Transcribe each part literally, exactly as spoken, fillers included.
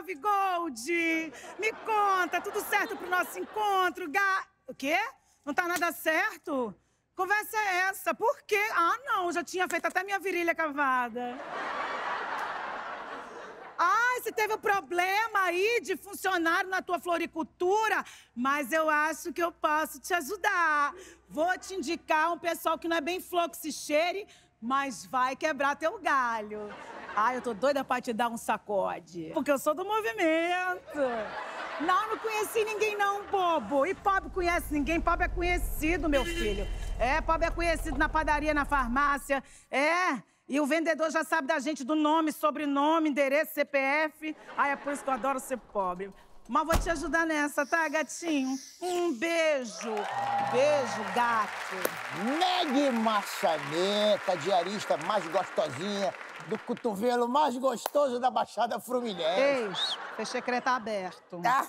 Love Gold? Me conta, tudo certo pro nosso encontro, ga... O quê? Não tá nada certo? Conversa é essa? Por quê? Ah, não, já tinha feito até minha virilha cavada. Ah, você teve um problema aí de funcionário na tua floricultura, mas eu acho que eu posso te ajudar. Vou te indicar um pessoal que não é bem flor que se cheire, mas vai quebrar teu galho. Ah, eu tô doida pra te dar um sacode, porque eu sou do movimento. Não, não conheci ninguém não, bobo. E pobre conhece ninguém, pobre é conhecido, meu filho. É, pobre é conhecido na padaria, na farmácia, é... E o vendedor já sabe da gente do nome, sobrenome, endereço, C P F. Ai, é por isso que eu adoro ser pobre. Mas vou te ajudar nessa, tá, gatinho? Um beijo. Beijo, gato. Meg Maçaneta, diarista mais gostosinha, do cotovelo mais gostoso da Baixada Fluminense. Ex, fechei creta aberto. Ah.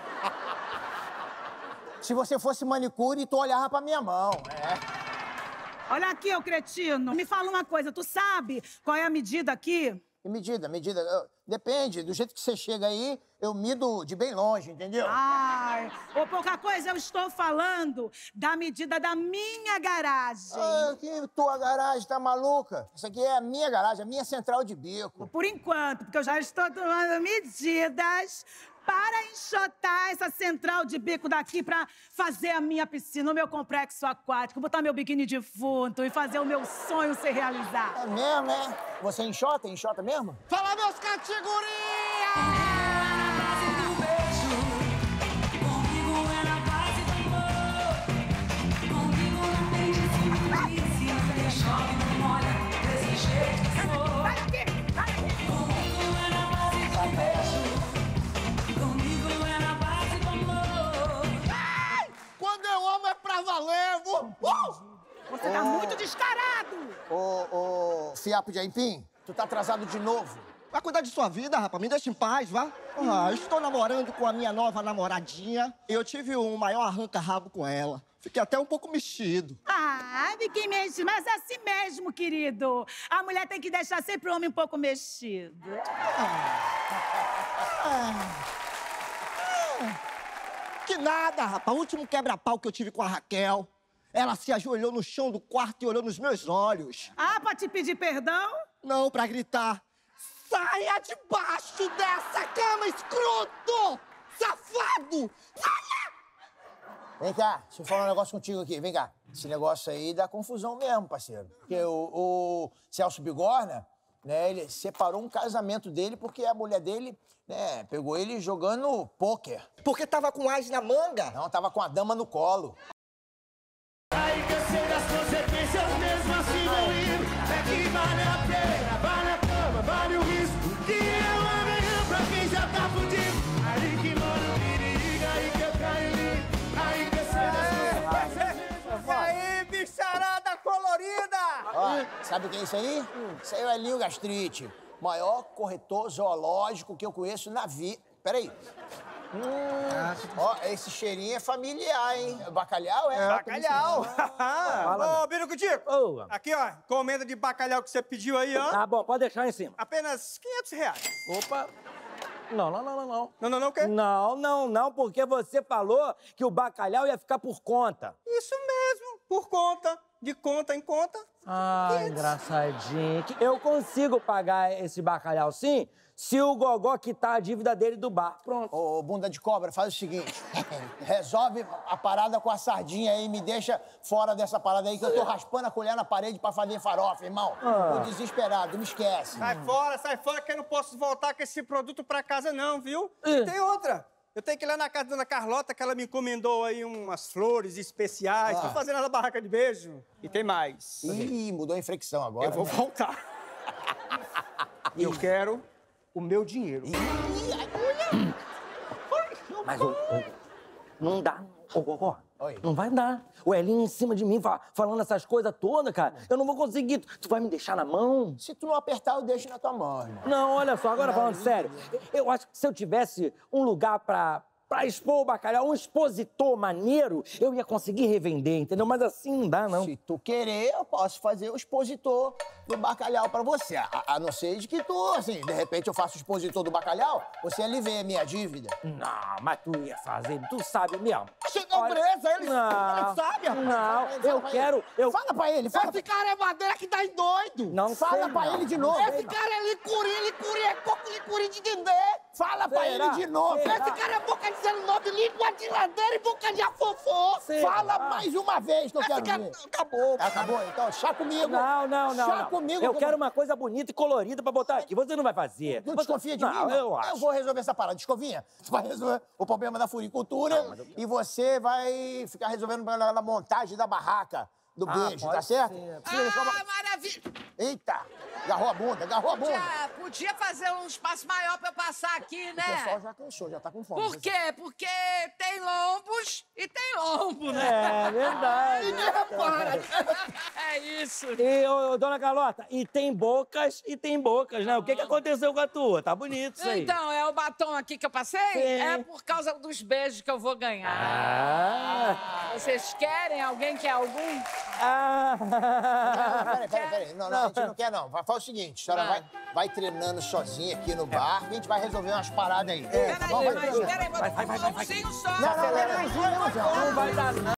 Se você fosse manicure, tu olhava pra minha mão, é. Olha aqui, ô cretino. Me fala uma coisa, tu sabe qual é a medida aqui? Que medida? Medida? Eu- Depende. Do jeito que você chega aí, eu mido de bem longe, entendeu? Ai, ou pouca coisa, eu estou falando da medida da minha garagem. Ah, que tua garagem tá maluca? Isso aqui é a minha garagem, a minha central de bico. Por enquanto, porque eu já estou tomando medidas para enxotar essa central de bico daqui pra fazer a minha piscina, o meu complexo aquático, botar meu biquíni de fundo e fazer o meu sonho se realizar. É mesmo, né? Você enxota? Enxota mesmo? Fala, meus categoria! Quando eu amo é pra valer! Uh! Uh! Você tá muito descarado! Ô, ô, fiapo de aipim, tu tá atrasado de novo. Vai cuidar de sua vida, rapaz. Me deixa em paz, vá. Ah, estou namorando com a minha nova namoradinha. Eu tive um maior arranca-rabo com ela. Fiquei até um pouco mexido. Ah, fiquei mexido, mas é assim mesmo, querido. A mulher tem que deixar sempre o homem um pouco mexido. Que nada, rapaz. O último quebra-pau que eu tive com a Raquel, ela se ajoelhou no chão do quarto e olhou nos meus olhos. Ah, pra te pedir perdão? Não, pra gritar. Saia debaixo dessa cama, escroto! Safado! Saia! Vem cá, deixa eu falar um negócio contigo aqui, vem cá. Esse negócio aí dá confusão mesmo, parceiro. Porque o, o Celso Bigorna, né, ele separou um casamento dele porque a mulher dele, né, pegou ele jogando pôquer. Porque tava com ás na manga? Não, tava com a dama no colo. Aí que eu sei das consequências mesmo assim não ir. É que vale a pena, vale a cama, vale o risco. Que é o amanhã pra quem já tá fudido. Aí que mora o perigo, aí que eu caio lindo. Aí que eu sei das consequências mesmo assim. E aí, bicharada colorida? Ó, sabe o que é isso aí? Isso aí é o Elinho Gastrite, maior corretor zoológico que eu conheço na vida. Peraí. Hum, ó, esse cheirinho é familiar, hein? Bacalhau, é? Bacalhau! Fala, Ô, Birucutico! Ô, Aqui, ó, encomenda de bacalhau que você pediu aí, ó. tá bom, pode deixar em cima. Apenas quinhentos reais. Opa. Não, não, não, não, não. Não, não, não, o quê? Não, não, não, porque você falou que o bacalhau ia ficar por conta. Isso mesmo, por conta, de conta em conta. Ah, engraçadinho. Que Eu consigo pagar esse bacalhau sim, se o Gogó quitar a dívida dele do bar. Pronto. Ô, bunda de cobra, faz o seguinte. Resolve a parada com a sardinha aí, me deixa fora dessa parada aí, que eu tô raspando a colher na parede pra fazer farofa, irmão. Ah. Tô desesperado, me esquece. Sai fora, sai fora, que eu não posso voltar com esse produto pra casa não, viu? Ih. E tem outra. Eu tenho que ir lá na casa da dona Carlota, que ela me encomendou aí umas flores especiais. Ah. Tô fazendo ela barraca de beijo. E tem mais. Ih, mudou a inflexão agora. Eu vou né? voltar. Eu quero o meu dinheiro. Mas, ô, ô, não dá, ô, Gogó. Oi. Não vai dar. O Elinho em cima de mim fa- falando essas coisas todas, cara. Eu não vou conseguir. Tu vai me deixar na mão? Se tu não apertar, eu deixo na tua mão, irmão. Não, olha só, agora falando sério. Eu acho que se eu tivesse um lugar pra pra expor o bacalhau, um expositor maneiro, eu ia conseguir revender, entendeu? Mas assim não dá, não. Se tu querer, eu posso fazer o expositor do bacalhau pra você. A, a não ser de que tu, assim, de repente eu faço o expositor do bacalhau, você alivia a minha dívida. Não, mas tu ia fazer, tu sabe mesmo. Chegou presa, ele, Não, ele sabe, rapaz. não, eu quero, eu... Fala pra ele, fala Esse cara é madeira que dá em doido. Não Fala sei, pra não. ele de novo. Esse cara é licuri, licuri, é coco, licuri de dendê. Fala pra Será? ele de novo. Será? Esse cara é boca de zero nove, língua de ladeira e boca de afofô. Será? Fala mais uma vez que eu Esse quero cara... ver. Acabou. Acabou, então, chá comigo. Não, não, não, Chá não. comigo. Eu como- quero uma coisa bonita e colorida pra botar aqui. Você não vai fazer. Não Você- desconfia de não, mim? eu acho. Eu vou resolver essa parada. Escovinha, tu vai resolver o problema da floricultura e você vai ficar resolvendo na, na montagem da barraca do Ah, beijo, pode tá certo? ser. Ah, maravilha! Eita, agarrou a bunda, agarrou a bunda. Já podia fazer um espaço maior pra eu passar aqui, O pessoal né? já cansou, já tá com fome. Por quê? Porque tem lombos e tem lombo, né? É verdade. É isso. E, ô, ô, dona Carlota, e tem bocas e tem bocas, né? O que, que aconteceu com a tua? Tá bonito isso aí. Então, é o batom aqui que eu passei? Sim. É por causa dos beijos que eu vou ganhar. Ah! Vocês querem? Alguém quer algum? Ah! Peraí, peraí, peraí. Não, não, a gente não quer, não. Vai- Faz o seguinte, a senhora vai, vai treinando sozinha aqui no bar, que a gente vai resolver umas paradas aí. É, tá bom? Peraí, Vai mas treinando. peraí, vou dar um pãozinho só. Não, não, não, não, não, não, Não vai dar, não.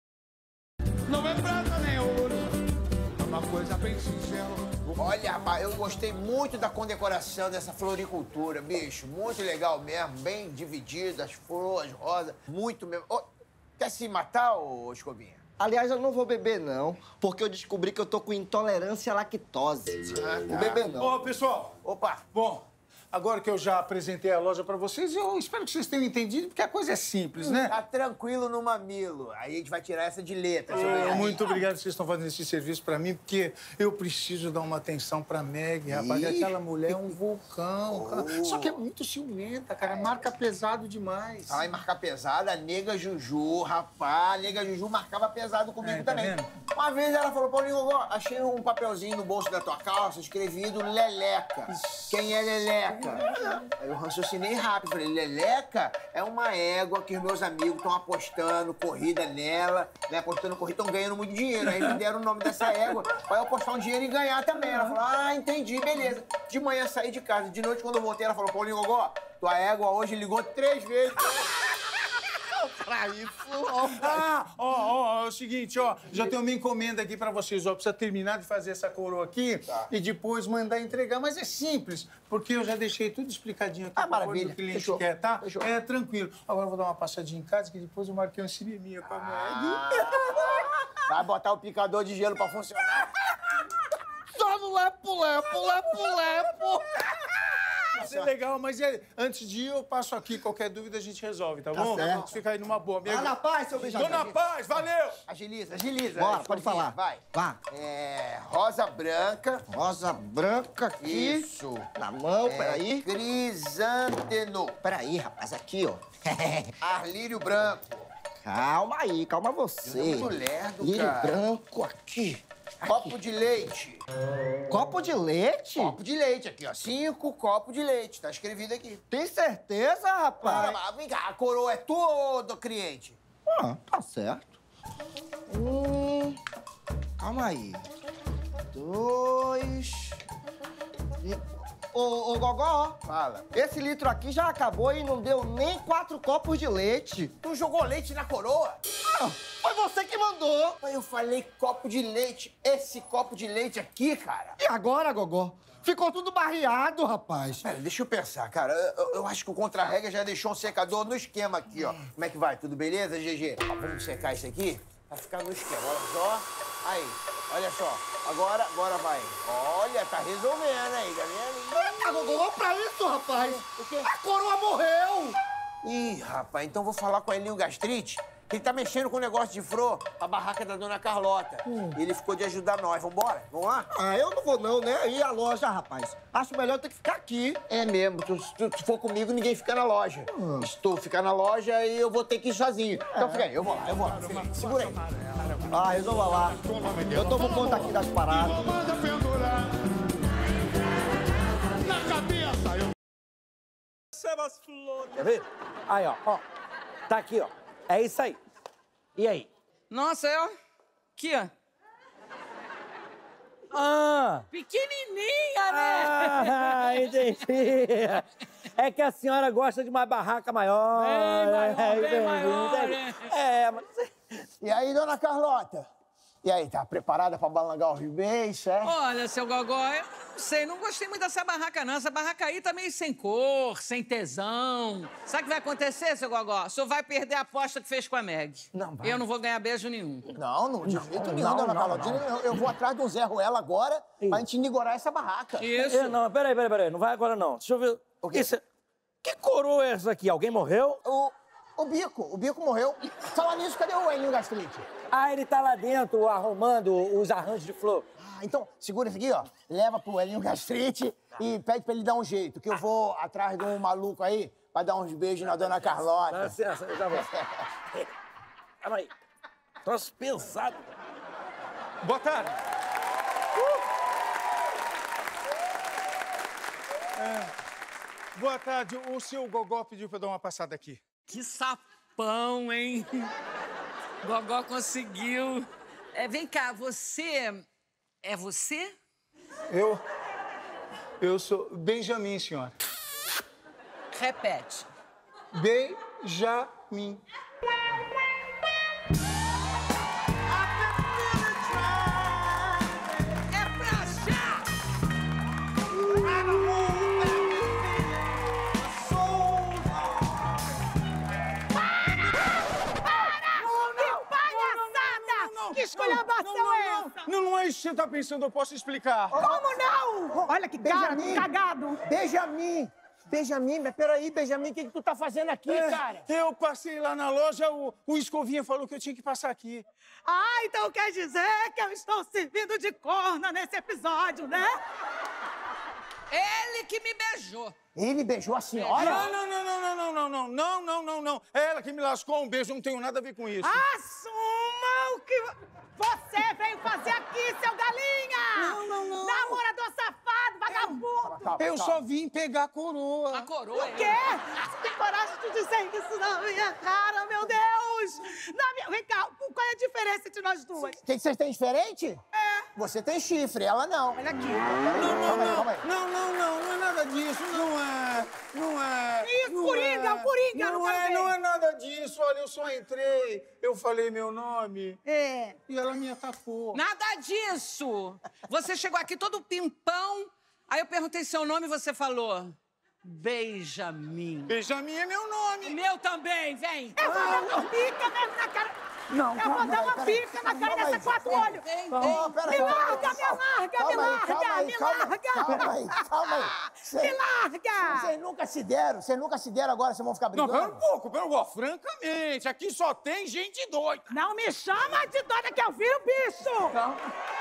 Não é prata nem ouro, é uma coisa bem sincera. Olha, rapaz, eu gostei muito da condecoração dessa floricultura, bicho. Muito legal mesmo, bem dividida, as flores, rosas, muito mesmo. Ô, quer se matar, ô Escovinha? Aliás, eu não vou beber, não, porque eu descobri que eu tô com intolerância à lactose. Vou beber, não. Ô, pessoal, Opa, bom, agora que eu já apresentei a loja pra vocês, eu espero que vocês tenham entendido, porque a coisa é simples, né? tá tranquilo no mamilo. Aí a gente vai tirar essa de letra. Ô, muito obrigado que vocês estão fazendo esse serviço pra mim, porque eu preciso dar uma atenção pra Meg, rapaz. Ih. Aquela mulher é um vulcão, cara. Só que é muito ciumenta, cara. Marca pesado demais. Ai, marcar pesado, a nega Juju, rapaz. A nega Juju marcava pesado comigo É, tá também. vendo? Uma vez ela falou, Paulinho Gogó, achei um papelzinho no bolso da tua calça, escrevido Leleca. Quem é Leleca? Aí eu raciocinei rápido, falei, Leleca é uma égua que os meus amigos estão apostando corrida nela, né? Apostando corrida, estão ganhando muito dinheiro. Aí me deram o nome dessa égua, pra eu apostar um dinheiro e ganhar também. Ela falou, ah, entendi, beleza. De manhã saí de casa, de noite quando eu voltei, ela falou, Paulinho Gogó, tua égua hoje ligou três vezes. Pra isso, Ah, ó, ó, é o seguinte, ó, já tenho uma encomenda aqui pra vocês, ó, precisa terminar de fazer essa coroa aqui e depois mandar entregar, mas é simples, porque eu já deixei tudo explicadinho aqui Ah, conforme maravilha. o cliente Fechou. quer, tá? Fechou. É, tranquilo. Agora eu vou dar uma passadinha em casa, que depois eu marquei um cineminha com a Meg. Vai botar o picador de gelo pra funcionar. Só no lepo, lepo, lepo, lepo. Vai ser legal, mas é, antes de ir, eu passo aqui. Qualquer dúvida a gente resolve, tá, bom? certo. A gente fica aí numa boa. Minha... Vai na paz, seu beijador. Dona Paz, valeu! Agiliza, agiliza. Bora, Escovinha, pode falar. Vai. Vá. É, rosa branca. Rosa branca aqui. Isso. Na mão, É, peraí. Crisântemo. Peraí, rapaz, aqui, ó. Arlírio branco. Calma aí, calma você. Muito lerdo, Lírio cara. branco aqui. Copo de leite. Copo de leite? Copo de leite aqui, ó. Cinco copos de leite. Tá escrevido aqui. Tem certeza, Para, rapaz? mas vem cá, a coroa é tua ou do cliente? Ah, tá certo. Um. Calma aí. Dois. E... Ô, ô, Gogó, Fala. esse litro aqui já acabou e não deu nem quatro copos de leite. Tu jogou leite na coroa? Ah, foi você que mandou. Mas eu falei copo de leite. Esse copo de leite aqui, cara. E agora, Gogó? Ficou tudo barreado, rapaz. Pera, deixa eu pensar, cara. Eu, eu acho que o contra-regra já deixou um secador no esquema aqui, ó. Como é que vai? Tudo beleza, G G? Ó, vamos secar isso aqui pra ficar no esquema. Olha só. Aí, olha só. Agora, agora vai. Olha, tá resolvendo aí, tá vendo? Ah, Gogó, olha pra isso, rapaz. O quê? A coroa morreu. Ih, rapaz, então vou falar com a Elinho Gastrite, que ele tá mexendo com o negócio de flor, a barraca da dona Carlota. E ele ficou de ajudar nós. Vambora? Vamos lá? Ah, eu não vou não, né? E a loja, rapaz? Acho melhor eu ter que ficar aqui. É mesmo. Tu, se tu se for comigo, ninguém fica na loja. Se tu ficar na loja, aí eu vou ter que ir sozinho. Então fica aí, eu vou lá, eu vou lá. Segura aí. Ah, resolva lá. Eu tomo conta aqui das paradas. Manda pendurar na cabeça. Eu Receba as flores. Quer ver? Aí, ó, ó. Tá aqui, ó. É isso aí. E aí? Nossa, eu... Aqui, ó. Ah! Pequenininha, né? Ah, entendi. É que a senhora gosta de uma barraca maior. Bem maior, é, bem entendi, maior, entendi. né? É, mas... E aí, dona Carlota? E aí, tá preparada pra balangar o Rio Beijo, é? Olha, seu Gogó, eu não sei, não gostei muito dessa barraca, não. Essa barraca aí tá meio sem cor, sem tesão. Sabe o que vai acontecer, seu Gogó? O senhor vai perder a aposta que fez com a Meg. Não vai. Eu não vou ganhar beijo nenhum. Não, não, de jeito nenhum, não, dona não, Carlotinha. Eu, eu vou atrás do Zé Ruela agora pra gente inigorar essa barraca. Isso. Eu, não, peraí, peraí, peraí. Não vai agora, não. Deixa eu ver. O quê? Isso... Que coroa é essa aqui? Alguém morreu? O, o Bico, o Bico morreu. Falar nisso, cadê o Elinho Gastrite? Ah, ele tá lá dentro arrumando os arranjos de flor. Ah, então, segura isso aqui, ó. Leva pro Elinho Gastrite e pede pra ele dar um jeito, que eu vou atrás de um maluco aí pra dar uns beijos na dona Dá Carlota. licença, eu já vou. Calma aí. Troço pesado. Boa tarde. É, boa tarde. O seu Gogó pediu pra eu dar uma passada aqui. Que sapão, hein? Gogó conseguiu. É, vem cá, você... É você? Eu... Eu sou Benjamin, senhora. Repete. Benjamin. É pra já! Que esculhambação é essa? Não, não é isso que você tá pensando, eu posso explicar. Como não? Olha que gato, Benjamin. cagado. Benjamin! Benjamin, mas peraí, Benjamin, o que, que tu tá fazendo aqui, É, cara? eu passei lá na loja, o, o Escovinha falou que eu tinha que passar aqui. Ah, então quer dizer que eu estou servindo de corna nesse episódio, né? Ele que me beijou. Ele beijou a senhora? Não, não, não, não, não, não, não, não, não, não, não, não. É ela que me lascou um beijo, não tenho nada a ver com isso. Assuma o que você veio fazer aqui, seu galinha! Não, não, não. Namorador safado, vagabundo! Calma, Eu calma. só vim pegar a coroa. A coroa. O quê? Você tem coragem de dizer isso na minha cara, meu Deus! Na minha... Vem cá, qual é a diferença entre nós duas? O que, que vocês têm diferente? É. Você tem chifre, ela não. Olha aqui. Não, não, Calma aí, não, calma aí. não, não, não, não é nada disso, não é, não é. Isso, não Coringa, é, o Coringa, não não quero é, ver. não é nada disso, olha, eu só entrei, eu falei meu nome É. e ela me atacou. Nada disso. Você chegou aqui todo pimpão, aí eu perguntei seu nome e você falou... Benjamin. Benjamin é meu nome. Meu também, vem. Eu vou dar uma pica mesmo na cara. Não, Eu calma, vou dar uma peraí, pica na cara calma aí, dessa quatro calma. olhos. Vem, Ó, vem. peraí, Me calma aí, larga, me larga, calma me aí, larga, calma aí, me calma- larga. Calma aí, calma aí. Me Cês- larga. Vocês nunca se deram, vocês nunca se deram, agora vocês vão ficar Não, brigando? pera um pouco, pera um pouco. Francamente, aqui só tem gente doida. Não me chama de doida que eu viro bicho. Não.